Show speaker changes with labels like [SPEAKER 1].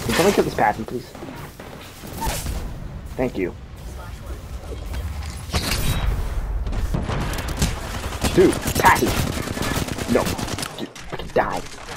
[SPEAKER 1] Can someone kill this Patton, please? Thank you. Dude, Patton! No. Dude, fucking die.